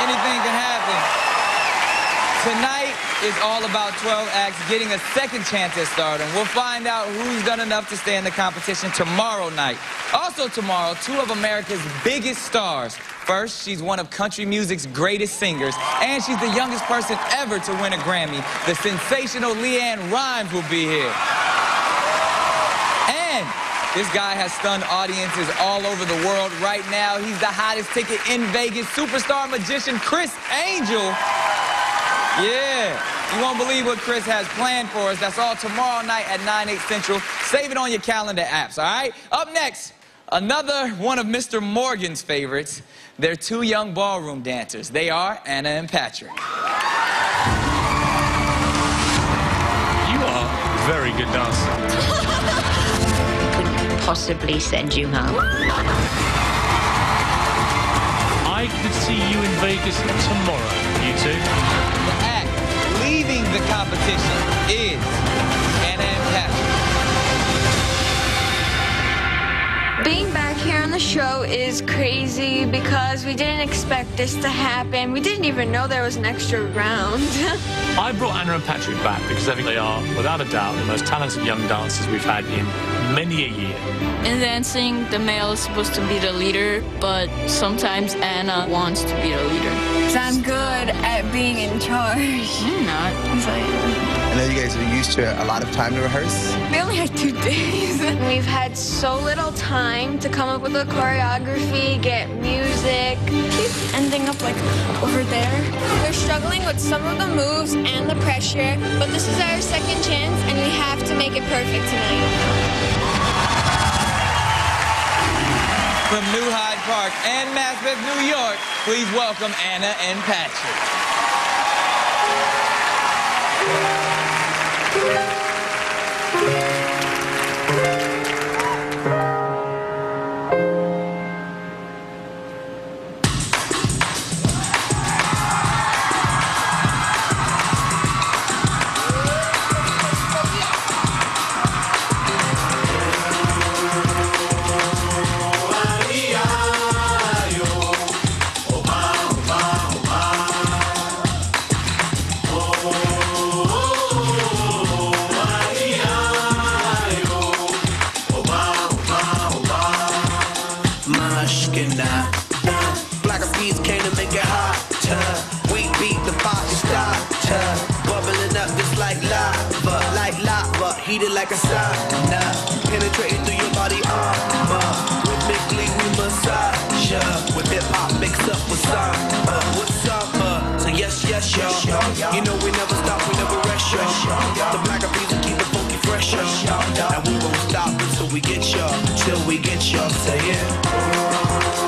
Anything can happen. Tonight is all about 12 acts getting a second chance at stardom. We'll find out who's done enough to stay in the competition tomorrow night. Also tomorrow, two of America's biggest stars. First, she's one of country music's greatest singers, and she's the youngest person ever to win a Grammy. The sensational LeAnn Rimes will be here. And this guy has stunned audiences all over the world. Right now, he's the hottest ticket in Vegas. Superstar magician Criss Angel. Yeah, you won't believe what Chris has planned for us. That's all tomorrow night at 9/8 Central. Save it on your calendar apps, all right? Up next, another one of Mr. Morgan's favorites. They're two young ballroom dancers. They are Anna and Patrick. You are a very good dancer. Couldn't possibly send you home. I could see you in Vegas tomorrow, you two. The act leaving the competition is Anna and Patrick. Being back here on the show is crazy because we didn't expect this to happen. We didn't even know there was an extra round. I brought Anna and Patrick back because I think they are, without a doubt, the most talented young dancers we've had in many a year. In dancing, the male is supposed to be the leader, but sometimes Anna wants to be the leader. I'm good at being in charge. You're not. I know you guys are used to a lot of time to rehearse. We only had 2 days. We've had so little time to come up with a choreography, get music. Keep ending up like over there. We're struggling with some of the moves and the pressure, but this is our second chance and we have to make it perfect tonight. From New Hyde Park and Maspeth, New York, please welcome Anna and Patrick. Black of peas came to make it hot. We beat the party start. Bubbling up just like lava, heated like a sauna. Penetrating through your body armor. Rhythmically we massage with hip hop mixed up with samba. With samba, so yes, y'all. You know we never stop, we never rest, y'all. The black of peas will keep the funky fresh, y'all. And we won't stop until we get y'all. Till we get y'all, say it.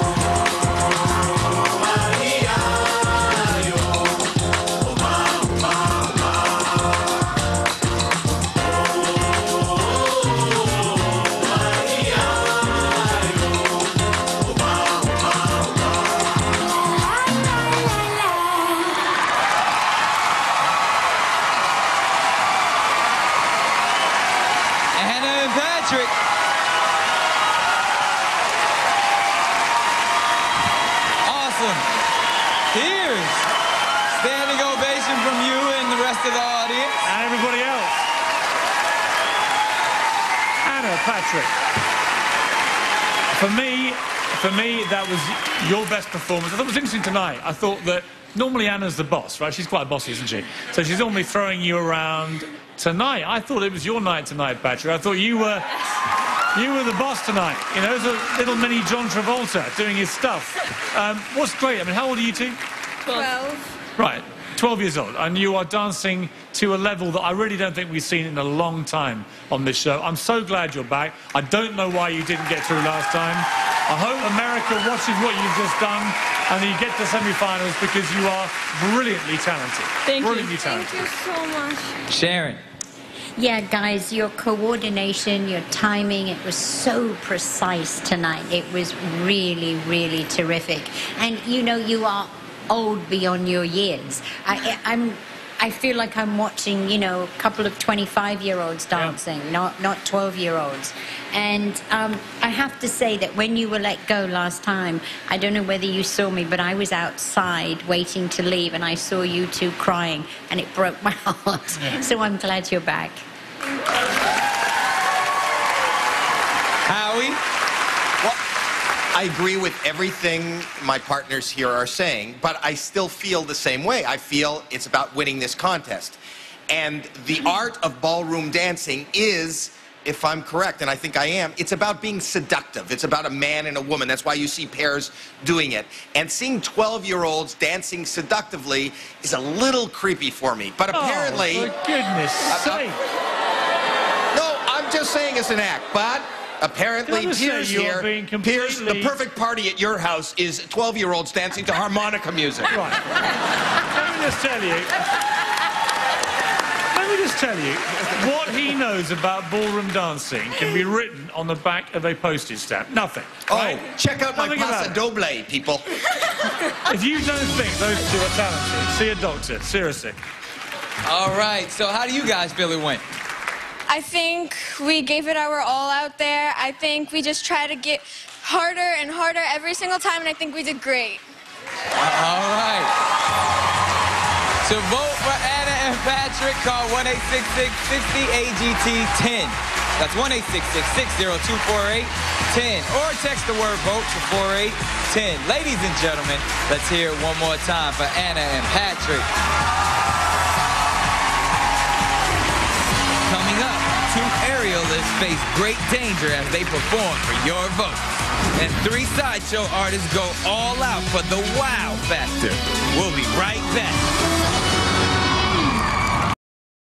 Patrick. Awesome. Here's standing ovation from you and the rest of the audience. And everybody else. Anna, Patrick. For me, that was your best performance. I thought it was interesting tonight. I thought that normally Anna's the boss, right? She's quite bossy, isn't she? So she's normally throwing you around. Tonight, I thought it was your night tonight, Patrick. I thought you were the boss tonight. You know, it was a little mini John Travolta doing his stuff. What's great, I mean, how old are you two? 12. Right, 12 years old. And you are dancing to a level that I really don't think we've seen in a long time on this show. I'm so glad you're back. I don't know why you didn't get through last time. I hope America watches what you've just done and you get to semi-finals because you are brilliantly talented. Brilliantly talented. Thank you so much. Sharon. Yeah, guys, your coordination, your timing, it was so precise tonight. It was really, really terrific. And, you know, you are old beyond your years. I'm I feel like I'm watching, you know, a couple of 25-year-olds dancing, not 12-year-olds. And I have to say that when you were let go last time, I don't know whether you saw me, but I was outside waiting to leave, and I saw you two crying, and it broke my heart. Yeah. So I'm glad you're back. Howie? Well, I agree with everything my partners here are saying, but I still feel the same way. I feel it's about winning this contest. And the art of ballroom dancing is, if I'm correct, and I think I am, it's about being seductive. It's about a man and a woman. That's why you see pairs doing it. And seeing 12-year-olds dancing seductively is a little creepy for me. But apparently... Oh, for goodness sake. No, I'm just saying it's an act, but... Apparently, Piers here, Piers, the perfect party at your house is 12-year-olds dancing to harmonica music. Right. Let me just tell you, what he knows about ballroom dancing can be written on the back of a postage stamp. Nothing. Right? Oh, check out my Paso Doble, people. If you don't think those two are talented, see a doctor, seriously. All right, so how do you guys feel it went? I think we gave it our all out there. I think we just tried to get harder and harder every single time, and I think we did great. All right. To vote for Anna and Patrick, call 1-866-60-AGT-10. That's 1-866-602-4810. Or text the word VOTE to 4810. Ladies and gentlemen, let's hear it one more time for Anna and Patrick. Coming up, two aerialists face great danger as they perform for your vote. And three sideshow artists go all out for the wow factor. We'll be right back.